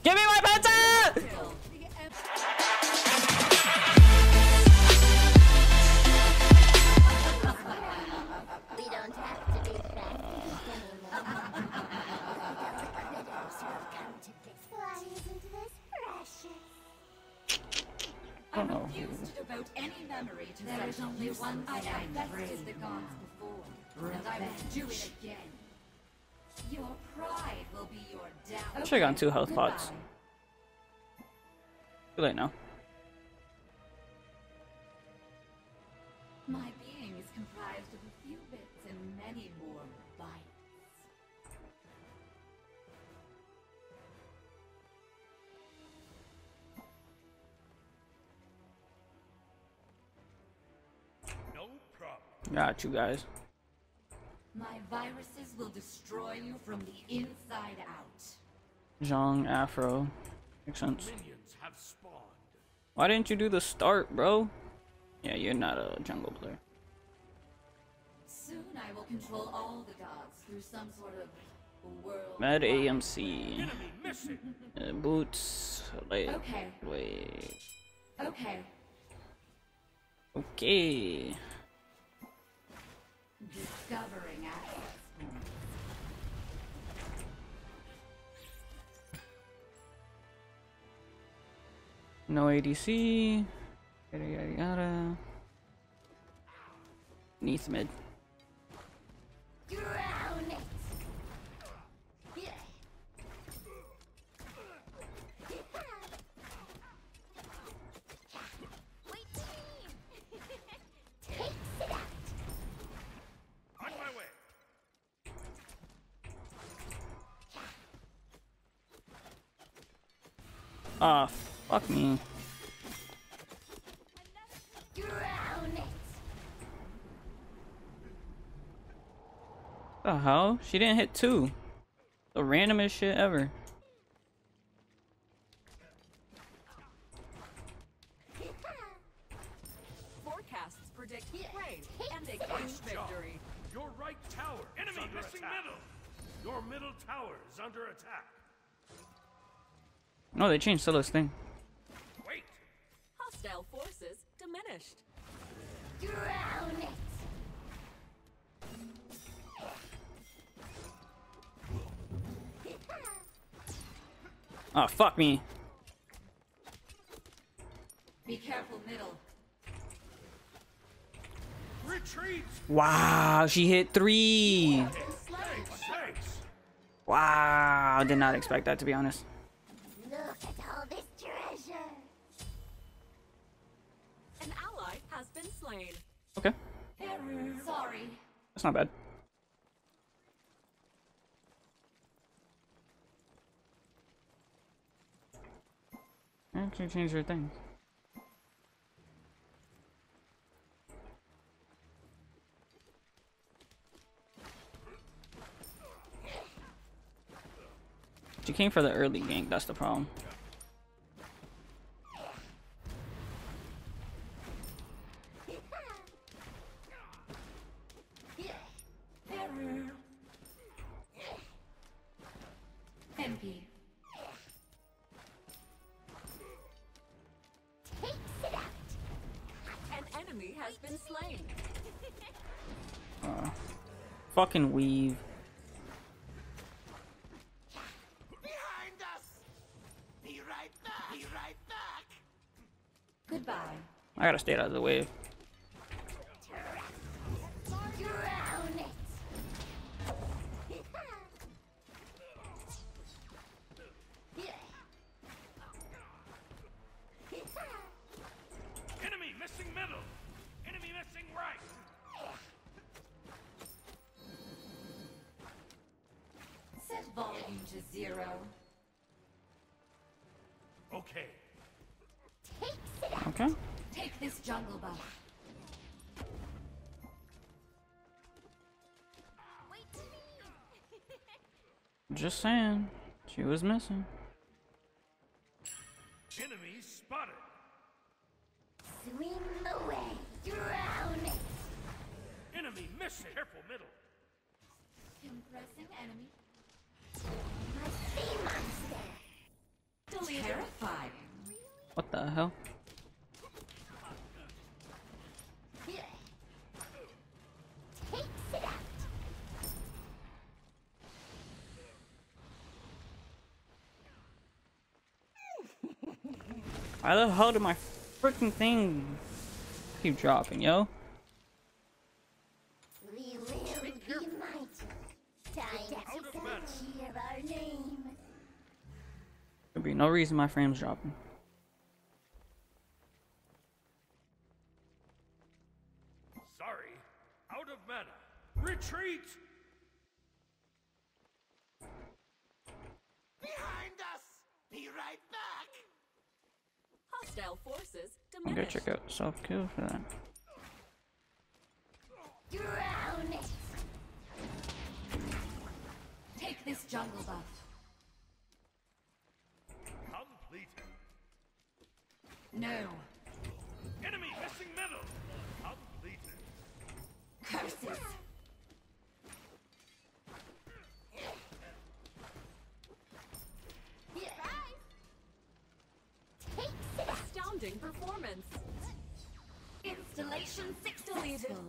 Give me my penta! We don't have to be friends Why isn't this precious? I don't know. Refuse to devote any memory to there is only one I have bested the gods before, and I will do it again. Your pride will be your downfall. I should have gotten 2 health pots. Too late now. My being is comprised of a few bits and many more bytes. No problem. Got you guys. My viruses will destroy you from the inside out. Zhong, Afro. Makes sense. Minions have spawned. Why didn't you do the start, bro? Yeah, you're not a jungle player. Soon I will control all the gods through some sort of world. Med AMC. Enemy missing. Boots. Wait. Okay. Wait. Okay. Okay. Discovering access points. No ADC. Yada yada yada. Neath mid. Drown it! Yeah. Wait, takes it out. On my way. Ah, fuck me. Drown it! The hell? She didn't hit 2. The randomest shit ever. Forecasts predict rain and a huge victory. Your right tower. Enemy missing middle. Your middle tower is under attack. No, they changed Silla's thing. Wait. Hostile forces diminished. Drown it! Oh, fuck me. Be careful, middle. Retreat. Wow, she hit 3. Thanks. Wow, did not expect that, to be honest. Look at all this treasure! An ally has been slain. Okay, Error. Sorry. that's not bad. Actually change your thing. She came for the early gank, that's the problem. Error. MP. Takes it out! An enemy has been slain. Fucking weave. Behind us. Be right back. Be right back. Goodbye. I gotta stay out of the wave. Drown it! Enemy missing middle. Enemy missing right. Set volume to 0. Okay. Takes it out! Okay. Take this jungle buff. Wait! Just saying. She was missing. Enemy spotted. Swim away! Drown it! Enemy missing. Careful middle. Impressing enemy. My sea monster! the hell? Takes it out. Why the hell did my freaking thing keep dropping, yo? We will be mighty. Time to cheer our name. There'd be no reason my frame's dropping. Sorry. Out of mana. Retreat! Behind us! Be right back! Hostile forces I'm gonna diminished. check out self kill for that. Drown it. Take this jungle buff. Completed. No. Enemy missing middle. Completed. Curses. Takes it out. Astounding performance. Installation Deleted. successful.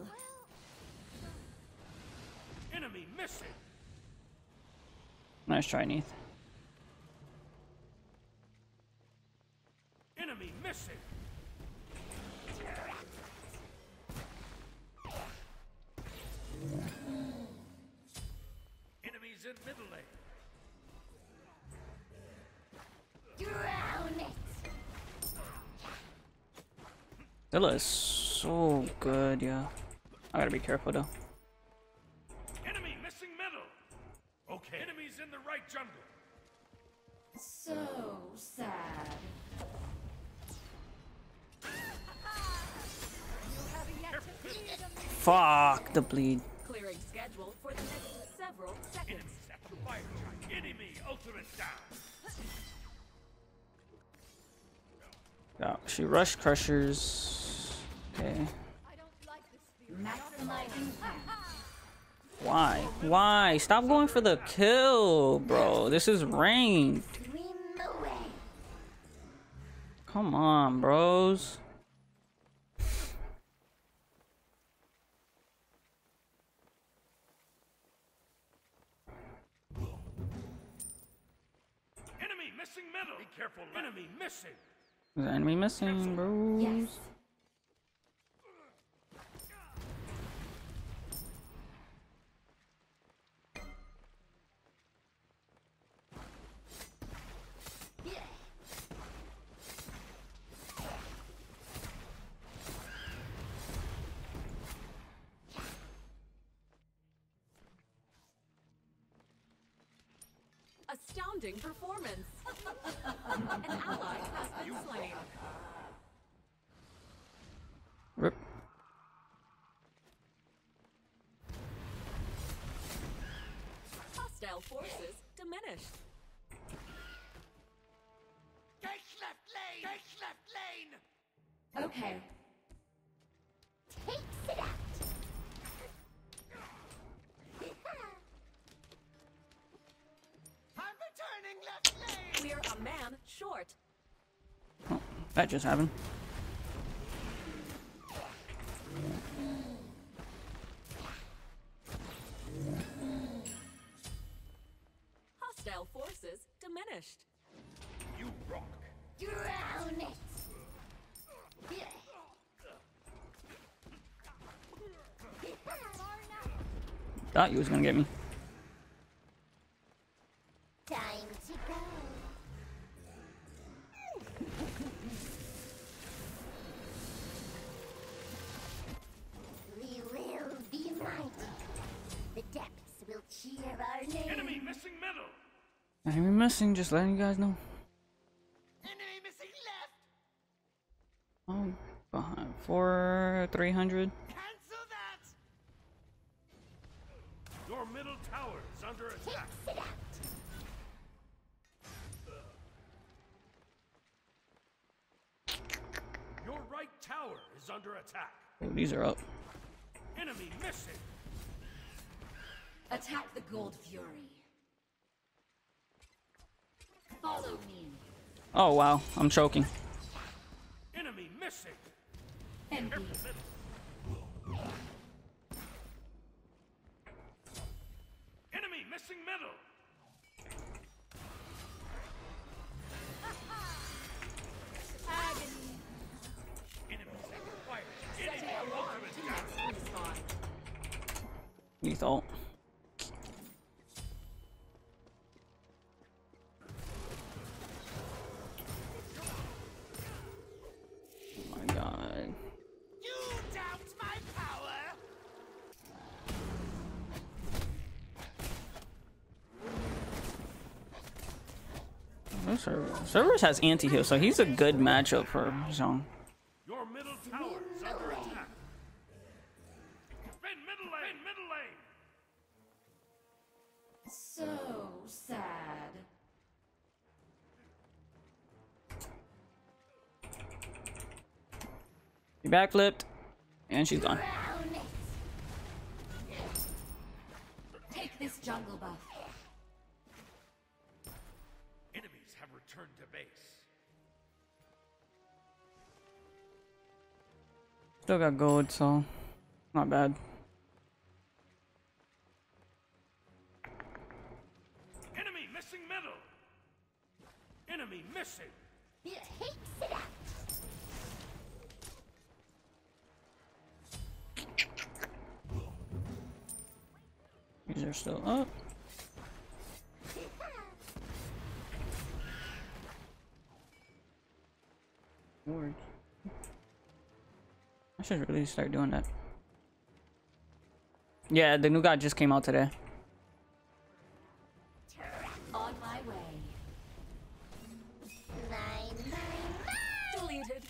Enemy missing. Nice try, Neith. Enemy missing. Enemies in middle lane. Drown it. Zilla is so good, yeah. I gotta be careful though. Enemy missing middle. Okay. Enemies in the right jungle. So sad. Fuck the bleed. Clearing schedule for the next several seconds. Enemies at the fire giant. Enemy ultimate down. Yeah, she rushed crushers. Okay. Maximizing plan. Why? Why? Stop going for the kill, bro. This is ranked. Swim away. Come on, bros. Enemy missing middle. Be careful. Enemy missing. Is the enemy missing, bros? Yes. Astounding performance. An ally has been slain. Rip. Hostile forces diminished. Gate left lane. Gate left lane. Okay. Takes it out. I'm returning left lane. We're a man short. Oh, that just happened. Hostile forces diminished. You rock. Drown it. Thought you was gonna get me. Time to go. We will be mighty. The depths will cheer our name. Enemy missing middle. Enemy missing, just letting you guys know. Enemy missing left. Oh, behind 300. Cancel that. Your middle tower is under attack. Takes it out. Your right tower is under attack. Oh, these are up. Enemy missing. Attack the Gold Fury. Follow me. Oh wow, I'm choking. in peace. Enemy missing middle. Agony. Enemies acquired. Setting alarm to next respawn. Lethal. Oh my god. You doubt my power? Cerberus has anti-heal, so he's a good matchup for Zhong. Your middle tower is under attack. Defend middle lane, middle lane. So sad. She backflipped, and she's gone. Drown it. Take this jungle buff. Enemies have returned to base. Still got gold, so not bad. Enemy missing middle. Enemy missing. It takes it out. These are still up. Lord. I should really start doing that. Yeah, the new god just came out today. On my way. Mine. Deleted.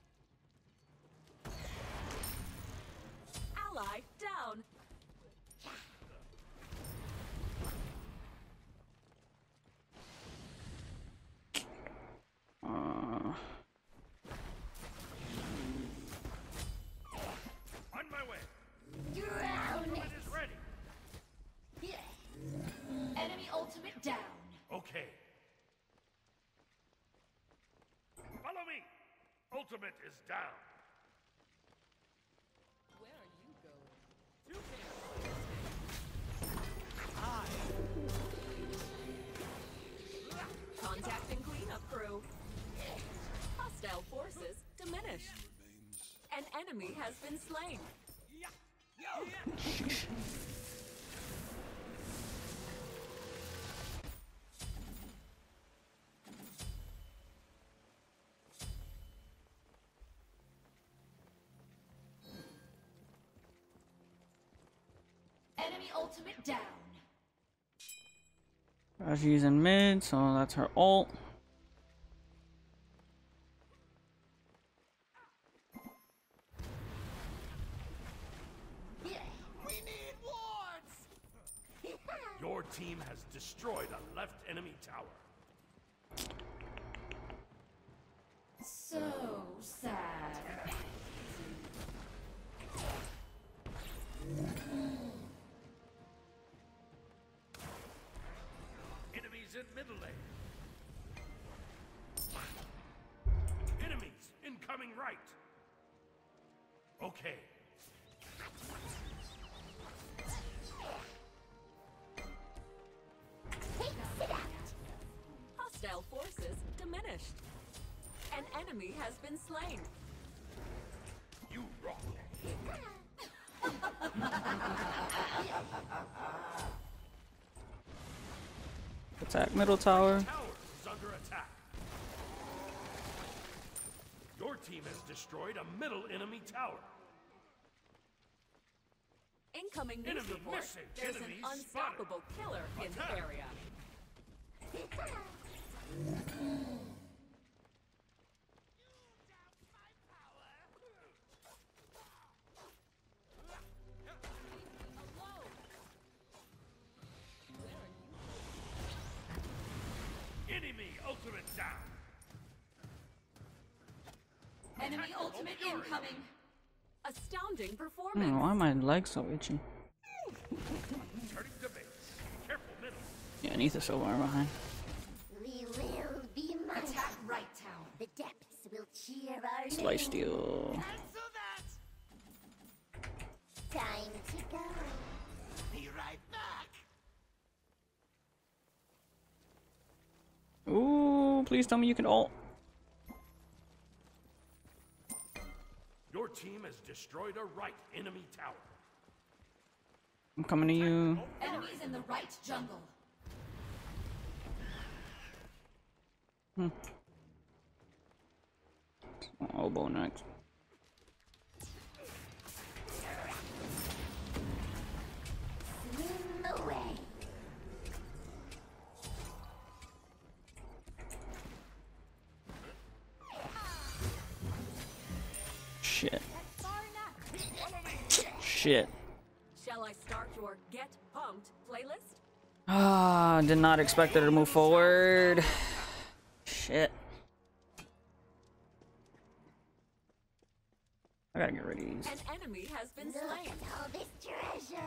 Ally down. On my way. Drown It it. is ready. Enemy ultimate down. Okay. Follow me. Ultimate is down. Where are you going? Contacting cleanup crew. Hostile forces diminished. An enemy has been slain. Enemy ultimate down. She's in mid, so that's her ult. We need wards. Your team has destroyed a left enemy tower. So sad. Enemies in middle lane. Enemies incoming right. Okay. Hostile forces diminished. An enemy has been slain. You rock. Attack middle tower. Tower is under attack. Your team has destroyed a middle enemy tower. Incoming news Enemy report. missing. There's Enemy an unstoppable killer in the Attack. area. Enemy ultimate down. Enemy ultimate incoming. Astounding I performance. don't know why my legs so itchy. Turning to base. Careful middle. Yeah, Neith is so far behind. We will be mighty. Attack right tower. The depths will cheer our Slice name. steal. Cancel that. Time to go. Be right back. Ooh, please tell me you can ult. Your team has destroyed a right enemy tower. I'm coming to you. Enemies in the right jungle. Elbow next. Swim away. Shit. Shit. Shall I start your Get Pumped playlist? Ah, did not expect her to move forward. Shit. I gotta get rid of these. An enemy has been Look slain. at all this treasure.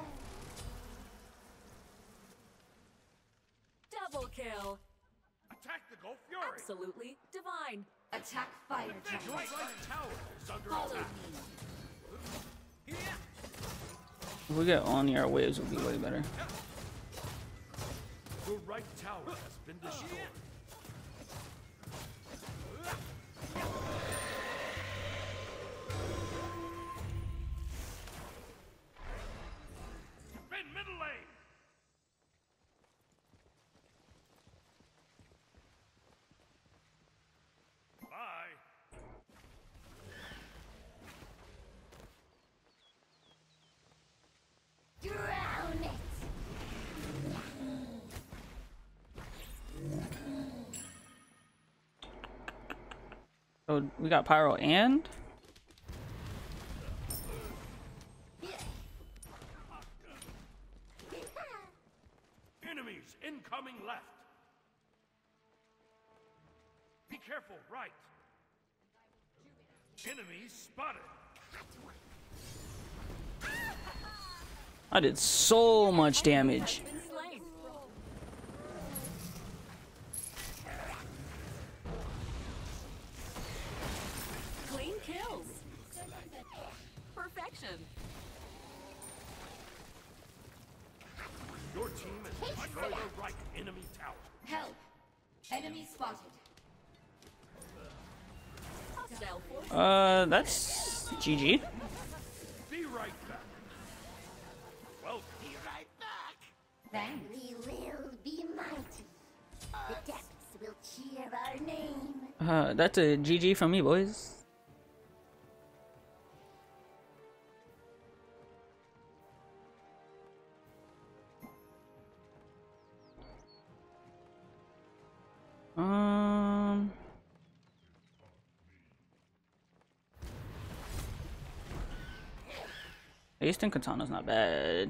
Double kill. Attack the Gulf Fury. Absolutely divine. Attack fire The giant. right tower is under Follow attack. me. If we get on our waves, would be way better. Your right tower has been destroyed. Defend middle lane. Bye. Drown it. So we got Pyro and Enemies incoming left. Be careful, right. Enemies spotted. I did so much damage. Been slain. Clean kills. Perfection. Your team has destroyed a right enemy tower. Help. Enemy spotted. Hostile force. That's GG. Be right back. Well, Be right back. Thanks. We will be mighty. The depths will cheer our name. That's a GG from me, boys. Eastern Katana's not bad.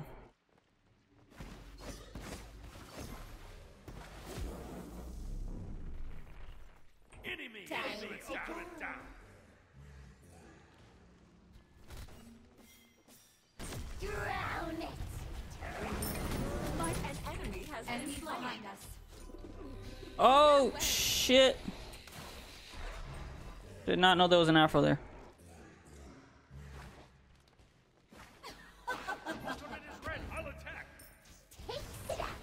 enemy Time enemy to down go. and down. Drown it. An enemy has been Enemies slain. behind us. Oh shit! Did not know there was an afro there. Ultimate is ready. I'll attack. Takes it out.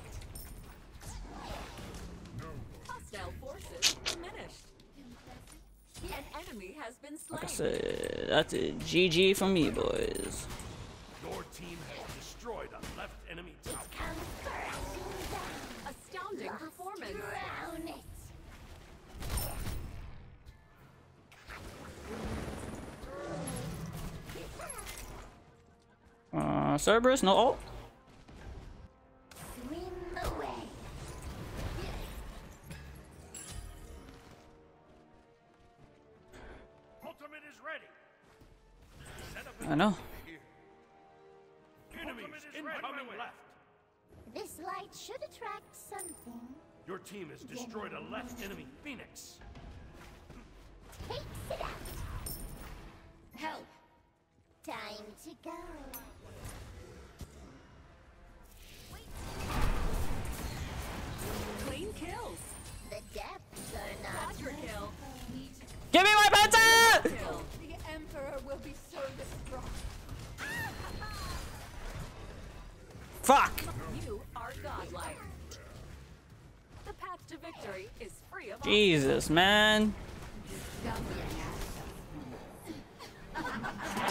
Hostile forces diminished. An enemy has been slain. Like I said, that's a GG from me, boys. Your team has destroyed a left enemy tower. Come crashing down. Astounding performance. Drown it. Cerberus, no ult. Swim away. Ultimate is ready. Set up I know. enemies incoming left. This light should attract something. Your team has destroyed a left enemy Phoenix. Takes it out. Help. Time to go. Clean kills. The depths are not Quadra kill. Give me my pizza! Kill. The Emperor will be so distraught. Fuck! You are godlike. The path to victory is free of Jesus, man.